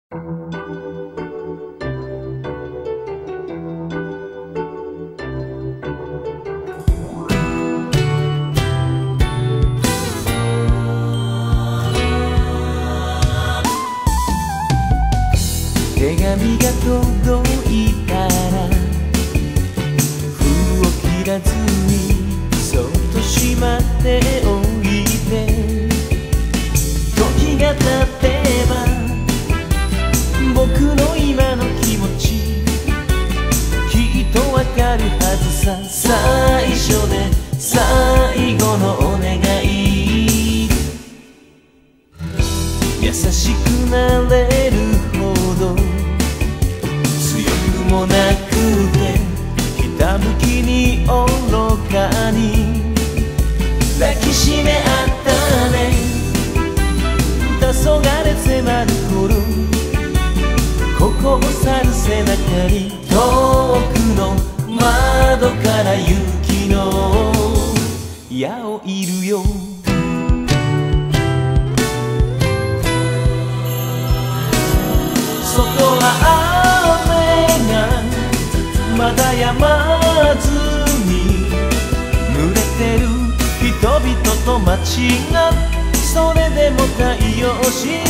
手紙が届いたら封を切らずにそっとしまっておいて、時が経てば僕の今の気持ちきっとわかるはずさ。最初で最後のお願い、優しくなれるほど強くもなくて、ひたむきに愚かに抱きしめ合ったね。黄昏迫る頃、ここを去る背中に遠くの窓から雪の矢を射るよ。外は雨がまだ止まずに濡れてる人々と街が、それでも太陽し